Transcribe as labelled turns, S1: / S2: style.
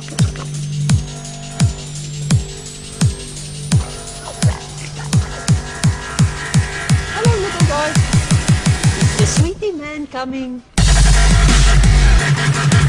S1: Hello, little guy. Is the sweetie man coming?